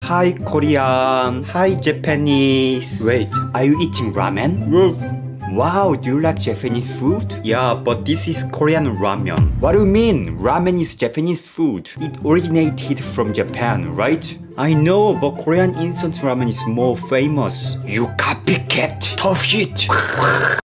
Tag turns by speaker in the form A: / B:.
A: Hi Korean. Hi Japanese. Wait, are you eating ramen? Wow, do you like Japanese food? Yeah, but this is Korean ramen. What do you mean? Ramen is Japanese food. It originated from Japan, right? I know, but Korean instant ramen is more famous. You copycat. Tough shit.